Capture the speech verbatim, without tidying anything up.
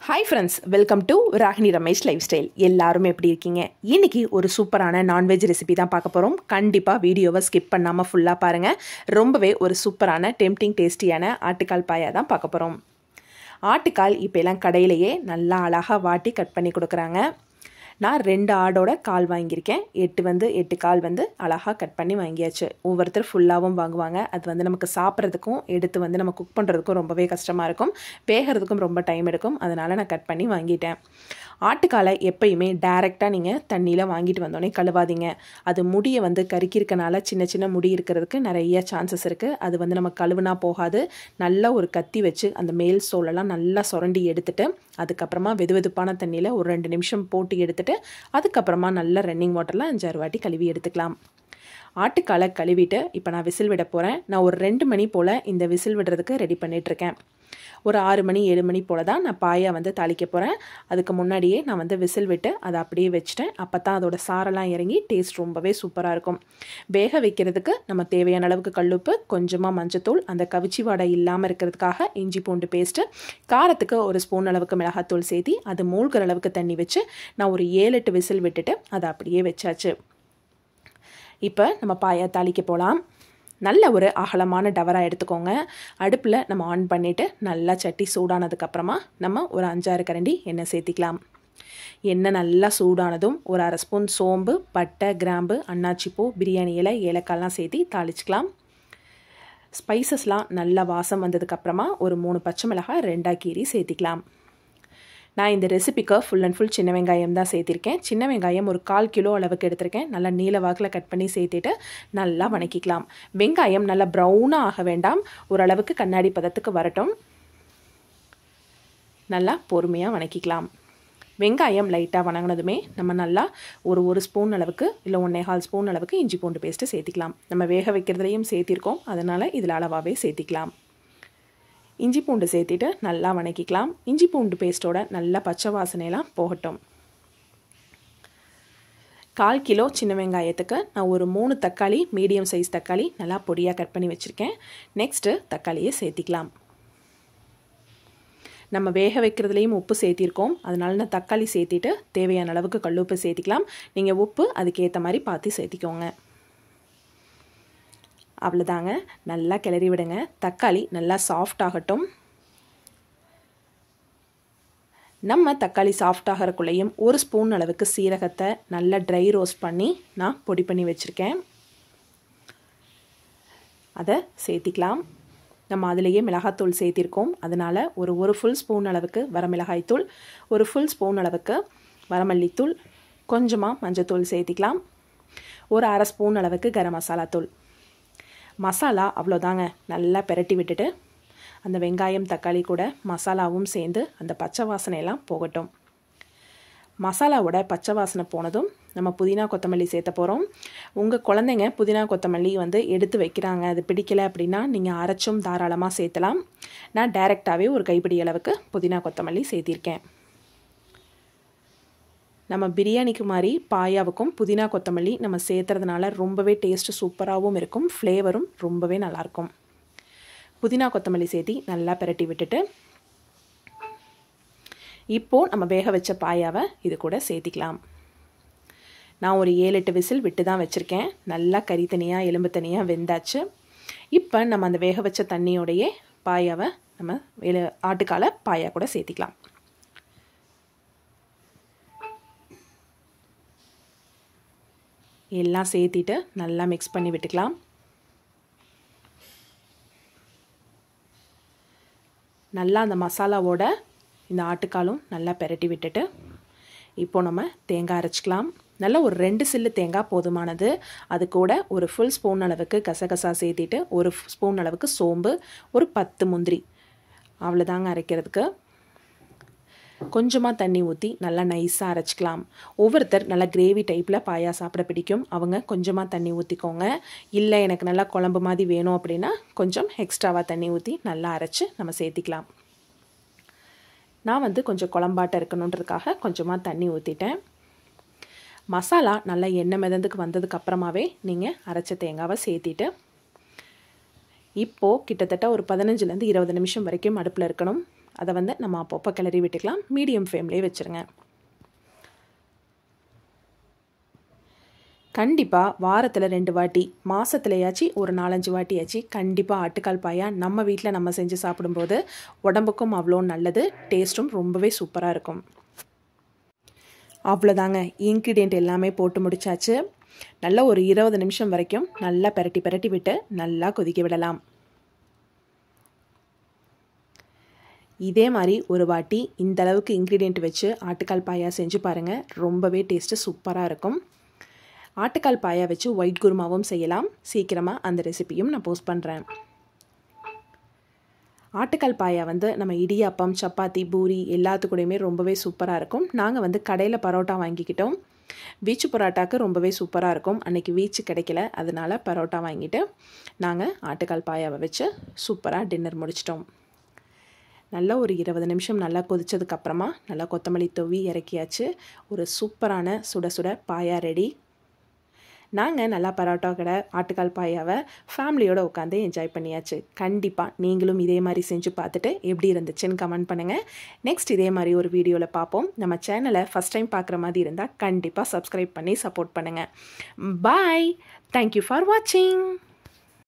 Hi friends, welcome to Rahini Ramesh Lifestyle. எல்லாரும் எப்படி இருக்கீங்க? இன்னைக்கு ஒரு சூப்பரான நான்வெஜ் ரெசிபி தான் பார்க்க போறோம். கண்டிப்பா வீடியோவை ஸ்கிப் பண்ணாம ஃபுல்லா பாருங்க. ரொம்பவே ஒரு சூப்பரான டெம்ப்டிங் டேஸ்டியான ஆட்டுக்கால் பாயா தான் பார்க்க போறோம். ஆட்டுக்கால் இப்போ எல்லாம் கடையிலேயே நல்லா அழகா வாட்டி கட் பண்ணி கொடுக்குறாங்க. நான் ரெண்டு ஆடோட கால் வாங்கியிருக்கேன். எட்டு வந்து எட்டு கால் வந்து அழகாக கட் பண்ணி வாங்கியாச்சு. ஒவ்வொருத்தர் ஃபுல்லாகவும் வாங்குவாங்க. அது வந்து நமக்கு சாப்பிட்றதுக்கும் எடுத்து வந்து நம்ம குக் பண்ணுறதுக்கும் ரொம்பவே கஷ்டமாக இருக்கும். வேகிறதுக்கும் ரொம்ப டைம் எடுக்கும். அதனால் நான் கட் பண்ணி வாங்கிட்டேன். ஆட்டுக்காலை எப்பயுமே டைரெக்டாக நீங்கள் தண்ணியில் வாங்கிட்டு வந்தோடனே கழுவாதீங்க. அது முடியை வந்து கருக்கிருக்கனால சின்ன சின்ன முடி இருக்கிறதுக்கு நிறைய சான்சஸ் இருக்குது. அது வந்து நம்ம கழுவுனா போகாது. நல்லா ஒரு கத்தி வச்சு அந்த மேல் சோலெல்லாம் நல்லா சுரண்டி எடுத்துட்டு அதுக்கப்புறமா வெது வெதுப்பான தண்ணியில் ஒரு ரெண்டு நிமிஷம் போட்டு எடுத்துட்டு அதுக்கப்புறமா நல்ல ரன்னிங் வாட்டரில் அஞ்சாறு வாட்டி கழுவி எடுத்துக்கலாம். ஆட்டுக்காலை கழுவிட்டு இப்போ நான் விசில் விட போகிறேன். நான் ஒரு ரெண்டு மணி போல் இந்த விசில் விடுறதுக்கு ரெடி பண்ணிகிட்ருக்கேன். ஒரு ஆறு மணி ஏழு மணி போல் தான் நான் பாயா வந்து தாளிக்க போகிறேன். அதுக்கு முன்னாடியே நான் வந்து விசில் விட்டு அதை அப்படியே வச்சுட்டேன். அப்போ தான் அதோட சாரெல்லாம் இறங்கி டேஸ்ட் ரொம்பவே சூப்பராக இருக்கும். வேக வைக்கிறதுக்கு நம்ம தேவையான அளவுக்கு கல்லுப்பு, கொஞ்சமாக மஞ்சத்தூள், அந்த கவிச்சி வாடை இல்லாமல் இருக்கிறதுக்காக இஞ்சி பூண்டு பேஸ்ட்டு, காரத்துக்கு ஒரு ஸ்பூன் அளவுக்கு மிளகாத்தூள் சேர்த்தி அது மூழ்கிற அளவுக்கு தண்ணி வச்சு நான் ஒரு ஏழு எட்டு விசில் விட்டுட்டு அதை அப்படியே வச்சாச்சு. இப்போ நம்ம பாயா தாளிக்க போகலாம். நல்ல ஒரு அகலமான டவராக எடுத்துக்கோங்க. அடுப்பில் நம்ம ஆன் பண்ணிவிட்டு நல்லா சட்டி சூடானதுக்கப்புறமா நம்ம ஒரு அஞ்சாறு கரண்டி எண்ணெய் சேர்த்திக்கலாம். எண்ணெய் நல்லா சூடானதும் ஒரு அரை ஸ்பூன் சோம்பு, பட்டை, கிராம்பு, அன்னாச்சிப்பூ, பிரியாணி இலை, ஏலக்காய்லாம் சேர்த்தி தாளிச்சிக்கலாம். ஸ்பைசஸ்லாம் நல்லா வாசம் வந்ததுக்கப்புறமா ஒரு மூணு பச்சை மிளகாய் ரெண்டாக கீரி சேர்த்திக்கலாம். நான் இந்த ரெசிபிக்கு ஃபுல் அண்ட் ஃபுல் சின்ன வெங்காயம் தான் சேர்த்திருக்கேன். சின்ன வெங்காயம் ஒரு கால் கிலோ அளவுக்கு எடுத்திருக்கேன். நல்லா நீல வாக்கில் கட் பண்ணி சேர்த்துட்டு நல்லா வணக்கிக்கலாம். வெங்காயம் நல்லா ப்ரௌனாக ஆக வேண்டாம், ஓரளவுக்கு கண்ணாடி பதத்துக்கு வரட்டும். நல்லா பொறுமையாக வணக்கிக்கலாம். வெங்காயம் லைட்டாக வணங்கினதுமே நம்ம நல்லா ஒரு ஒரு ஸ்பூன் அளவுக்கு இல்லை ஒன்றே கால் ஸ்பூன் அளவுக்கு இஞ்சி பூண்டு பேஸ்ட்டு சேர்த்திக்கலாம். நம்ம வேக வைக்கிறதுலையும் சேர்த்திருக்கோம், அதனால் இதில் அளவாகவே சேர்த்திக்கலாம். இஞ்சி பூண்டு சேர்த்திட்டு நல்லா வணக்கிக்கலாம். இஞ்சி பூண்டு பேஸ்ட்டோட நல்லா பச்சை வாசனையெல்லாம் போகட்டும். கால் கிலோ சின்ன வெங்காயத்துக்கு நான் ஒரு மூணு தக்காளி, மீடியம் சைஸ் தக்காளி நல்லா பொடியாக கட் பண்ணி வச்சுருக்கேன். நெக்ஸ்ட்டு தக்காளியை சேர்த்திக்கலாம். நம்ம வேக வைக்கிறதுலேயும் உப்பு சேர்த்திருக்கோம், அதனால நான் தக்காளி சேர்த்திட்டு தேவையான அளவுக்கு கல்லுப்பு சேர்த்திக்கலாம். நீங்கள் உப்பு அதுக்கேற்ற மாதிரி பார்த்து சேர்த்திக்கோங்க. அவ்வளோதாங்க, நல்லா கிளறி விடுங்க. தக்காளி நல்லா சாஃப்ட் ஆகட்டும். நம்ம தக்காளி சாஃப்ட் ஆகிறக்குள்ளேயும் ஒரு ஸ்பூன் அளவுக்கு சீரகத்தை நல்லா ட்ரை ரோஸ்ட் பண்ணி நான் பொடி பண்ணி வச்சுருக்கேன். அதை சேர்த்திக்கலாம். நம்ம அதிலேயே மிளகாத்தூள் சேர்த்திருக்கோம், அதனால் ஒரு ஒரு ஃபுல் ஸ்பூன் அளவுக்கு வரமிளகாய்த்தூள், ஒரு ஃபுல் ஸ்பூன் அளவுக்கு வரமல்லித்தூள், கொஞ்சமாக மஞ்சத்தூள் சேர்த்திக்கலாம். ஒரு அரை ஸ்பூன் அளவுக்கு கரம் மசாலா தூள். மசாலா அவ்வளோதாங்க. நல்லா பெரட்டி விட்டுட்டு அந்த வெங்காயம் தக்காளி கூட மசாலாவும் சேர்ந்து அந்த பச்சை வாசனையெல்லாம் போகட்டும். மசாலாவோட பச்சை வாசனை போனதும் நம்ம புதினா கொத்தமல்லி சேர்த்த போகிறோம். உங்கள் குழந்தைங்க புதினா கொத்தமல்லி வந்து எடுத்து வைக்கிறாங்க, அது பிடிக்கலை அப்படின்னா நீங்கள் அரைச்சும் தாராளமாக சேர்த்தலாம். நான் டைரெக்டாகவே ஒரு கைப்பிடி அளவுக்கு புதினா கொத்தமல்லி சேர்த்திருக்கேன். நம்ம பிரியாணிக்கு மாதிரி பாயாவுக்கும் புதினா கொத்தமல்லி நம்ம சேர்த்துறதுனால ரொம்பவே டேஸ்ட்டு சூப்பராகவும் இருக்கும், ஃப்ளேவரும் ரொம்பவே நல்லாயிருக்கும். புதினா கொத்தமல்லி சேர்த்தி நல்லா பெரட்டி விட்டுட்டு இப்போது நம்ம வேக வச்ச பாயாவை இது கூட சேர்த்திக்கலாம். நான் ஒரு ஏழு எட்டு விசில் விட்டு தான் வச்சுருக்கேன். நல்லா கறி தனியாக எலும்பு தனியாக வெந்தாச்சு. இப்போ நம்ம அந்த வேக வச்ச தண்ணியோடையே பாயாவை நம்ம வேலை ஆட்டுக்காலை பாயா கூட சேர்த்திக்கலாம். எல்லாம் சேர்த்திட்டு நல்லா மிக்ஸ் பண்ணி விட்டுக்கலாம். நல்லா அந்த மசாலாவோட இந்த ஆட்டுக்காலும் நல்லா பெரட்டி விட்டுட்டு இப்போ நம்ம தேங்காய் அரைச்சிக்கலாம். நல்லா ஒரு ரெண்டு சில்லு தேங்காய் போதுமானது. அது கூட ஒரு ஃபுல் ஸ்பூன் அளவுக்கு கசகசா சேர்த்திட்டு ஒரு ஸ்பூன் அளவுக்கு சோம்பு, ஒரு பத்து முந்திரி, அவ்வளோதாங்க அரைக்கிறதுக்கு. கொஞ்சமாக தண்ணி ஊற்றி நல்லா நைஸாக அரைச்சிக்கலாம். ஒவ்வொருத்தர் நல்லா கிரேவி டைப்பில் பாயா சாப்பிட பிடிக்கும், அவங்க கொஞ்சமாக தண்ணி ஊற்றிக்கோங்க. இல்லை எனக்கு நல்லா குழம்பு மாதிரி வேணும் அப்படின்னா கொஞ்சம் எக்ஸ்ட்ராவாக தண்ணி ஊற்றி நல்லா அரைச்சி நம்ம சேர்த்திக்கலாம். நான் வந்து கொஞ்சம் குழம்பாட்டம் இருக்கணுன்றதுக்காக கொஞ்சமாக தண்ணி ஊற்றிட்டேன். மசாலா நல்லா எண்ணெய் மிதந்துக்கு வந்ததுக்கப்புறமாவே நீங்கள் அரைச்ச தேங்காவை சேர்த்திட்டு இப்போது கிட்டத்தட்ட ஒரு பதினஞ்சுலேருந்து இருபது நிமிஷம் வரைக்கும் அடுப்பில் இருக்கணும். அதை வந்து நம்ம அப்பப்போ கிளறி விட்டுக்கலாம். மீடியம் ஃப்ளேம்லேயே வச்சுருங்க. கண்டிப்பாக வாரத்தில் ரெண்டு வாட்டி, மாதத்துலையாச்சு ஒரு நாலஞ்சு வாட்டியாச்சு கண்டிப்பாக ஆட்டுக்கால் பாயா நம்ம வீட்டில் நம்ம செஞ்சு சாப்பிடும்போது உடம்புக்கும் அவ்வளோ நல்லது, டேஸ்ட்டும் ரொம்பவே சூப்பராக இருக்கும். அவ்வளோதாங்க, இன்க்ரீடியண்ட் எல்லாமே போட்டு முடிச்சாச்சு. நல்லா ஒரு இருபது நிமிஷம் வரைக்கும் நல்லா பெரட்டி பெரட்டி விட்டு நல்லா கொதிக்க விடலாம். இதே மாதிரி ஒரு வாட்டி இந்த அளவுக்கு இன்க்ரீடியண்ட் வச்சு ஆட்டுக்கால் பாயா செஞ்சு பாருங்கள், ரொம்பவே டேஸ்ட்டு சூப்பராக இருக்கும். ஆட்டுக்கால் பாயா வச்சு ஒயிட் குருமாவும் செய்யலாம். சீக்கிரமாக அந்த ரெசிபியும் நான் போஸ்ட் பண்ணுறேன். ஆட்டுக்கால் பாயா வந்து நம்ம இடியாப்பம், சப்பாத்தி, பூரி எல்லாத்துக்கூடையுமே ரொம்பவே சூப்பராக இருக்கும். நாங்கள் வந்து கடையில் பரோட்டா வாங்கிக்கிட்டோம். வீச்சு பரோட்டாவுக்கு ரொம்பவே சூப்பராக இருக்கும். அன்றைக்கி வீச்சு கிடைக்கல, அதனால் பரோட்டா வாங்கிட்டு நாங்கள் ஆட்டுக்கால் பாயாவை வச்சு சூப்பராக டின்னர் முடிச்சிட்டோம். நல்லா ஒரு இருபது நிமிஷம் நல்லா கொதித்ததுக்கப்புறமா நல்லா கொத்தமல்லி தூவி இறக்கியாச்சு. ஒரு சூப்பரான சுட சுட பாயா ரெடி. நாங்கள் நல்லா பரோட்டா கடை ஆட்டுக்கால் பாயாவை ஃபேமிலியோடு உட்காந்து என்ஜாய் பண்ணியாச்சு. கண்டிப்பாக நீங்களும் இதே மாதிரி செஞ்சு பார்த்துட்டு எப்படி இருந்துச்சுன்னு கமெண்ட் பண்ணுங்கள். நெக்ஸ்ட் இதே மாதிரி ஒரு வீடியோவில் பார்ப்போம். நம்ம சேனலை ஃபஸ்ட் டைம் பார்க்குற மாதிரி இருந்தால் கண்டிப்பாக சப்ஸ்கிரைப் பண்ணி சப்போர்ட் பண்ணுங்கள். பாய். தேங்க்யூ ஃபார் வாட்சிங்.